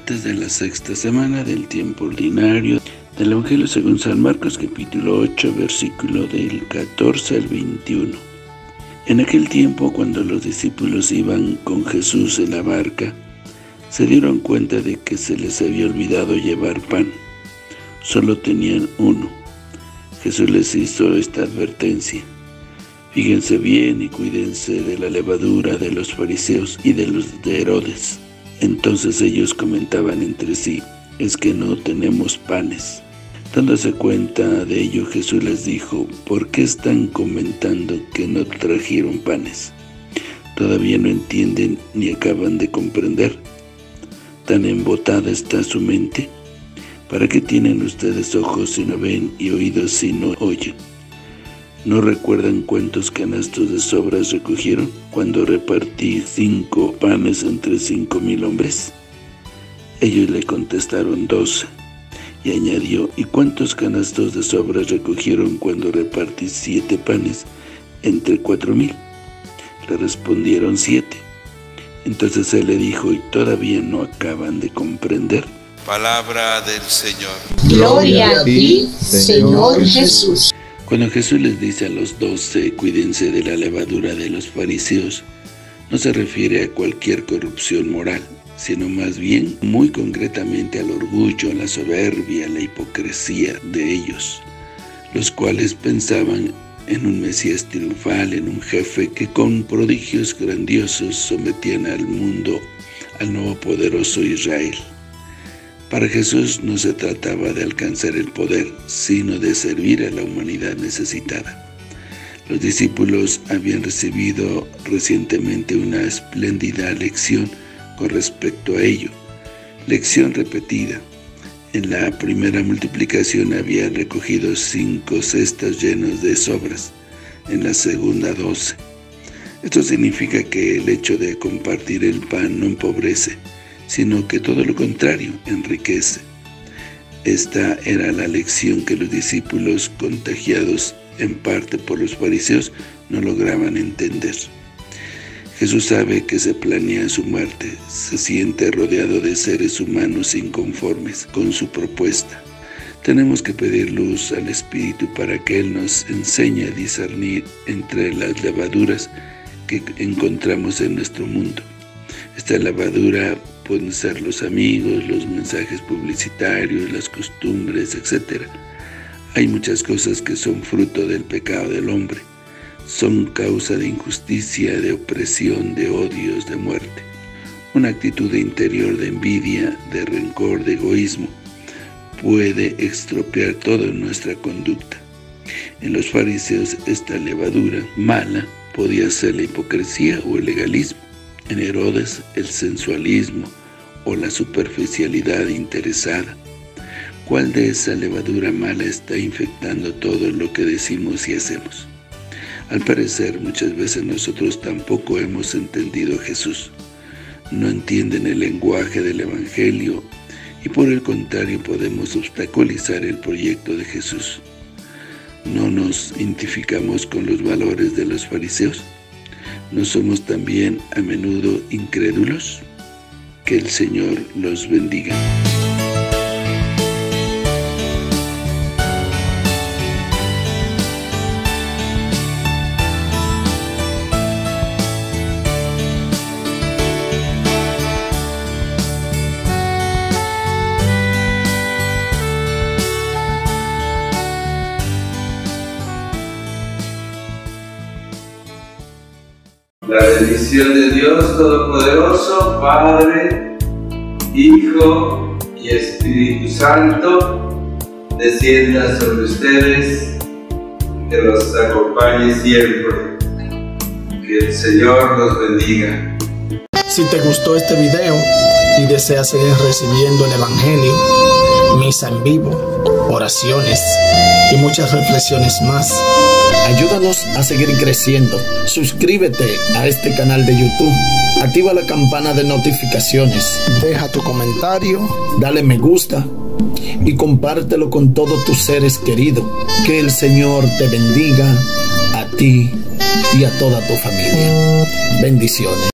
martes de la sexta semana del tiempo ordinario del Evangelio según San Marcos, capítulo 8, versículo del 14 al 21. En aquel tiempo, cuando los discípulos iban con Jesús en la barca, se dieron cuenta de que se les había olvidado llevar pan. Solo tenían uno. Jesús les hizo esta advertencia: fíjense bien y cuídense de la levadura de los fariseos y de los de Herodes. Entonces ellos comentaban entre sí: es que no tenemos panes. Dándose cuenta de ello, Jesús les dijo: ¿por qué están comentando que no trajeron panes? ¿Todavía no entienden ni acaban de comprender? ¿Tan embotada está su mente? ¿Para qué tienen ustedes ojos si no ven y oídos si no oyen? ¿No recuerdan cuántos canastos de sobras recogieron cuando repartí 5 panes entre 5,000 hombres? Ellos le contestaron: 12. Y añadió: ¿y cuántos canastos de sobras recogieron cuando repartí 7 panes entre 4,000? Le respondieron: 7. Entonces él le dijo: ¿y todavía no acaban de comprender? Palabra del Señor. Gloria a ti, Señor Jesús. Cuando Jesús les dice a los 12, cuídense de la levadura de los fariseos, no se refiere a cualquier corrupción moral, sino más bien, muy concretamente, al orgullo, a la soberbia, a la hipocresía de ellos, los cuales pensaban en un Mesías triunfal, en un jefe que con prodigios grandiosos sometían al mundo, al nuevo poderoso Israel. Para Jesús no se trataba de alcanzar el poder, sino de servir a la humanidad necesitada. Los discípulos habían recibido recientemente una espléndida lección con respecto a ello, lección repetida. En la primera multiplicación había recogido 5 cestas llenas de sobras, en la segunda 12. Esto significa que el hecho de compartir el pan no empobrece, sino que todo lo contrario, enriquece. Esta era la lección que los discípulos, contagiados en parte por los fariseos, no lograban entender. Jesús sabe que se planea su muerte, se siente rodeado de seres humanos inconformes con su propuesta. Tenemos que pedir luz al Espíritu para que Él nos enseñe a discernir entre las levaduras que encontramos en nuestro mundo. Esta levadura pueden ser los amigos, los mensajes publicitarios, las costumbres, etc. Hay muchas cosas que son fruto del pecado del hombre. Son causa de injusticia, de opresión, de odios, de muerte. Una actitud interior de envidia, de rencor, de egoísmo, puede estropear toda nuestra conducta. En los fariseos, esta levadura mala podía ser la hipocresía o el legalismo. En Herodes, el sensualismo o la superficialidad interesada. ¿Cuál de esa levadura mala está infectando todo lo que decimos y hacemos? Al parecer, muchas veces nosotros tampoco hemos entendido a Jesús. No entienden el lenguaje del Evangelio y por el contrario podemos obstaculizar el proyecto de Jesús. ¿No nos identificamos con los valores de los fariseos? ¿No somos también a menudo incrédulos? Que el Señor los bendiga. La bendición de Dios Todopoderoso, Padre, Hijo y Espíritu Santo, descienda sobre ustedes, que los acompañe siempre. Que el Señor los bendiga. Si te gustó este video y deseas seguir recibiendo el Evangelio, misa en vivo, oraciones y muchas reflexiones más, ayúdanos a seguir creciendo. Suscríbete a este canal de YouTube, activa la campana de notificaciones, deja tu comentario, dale me gusta y compártelo con todos tus seres queridos. Que el Señor te bendiga a ti y a toda tu familia. Bendiciones.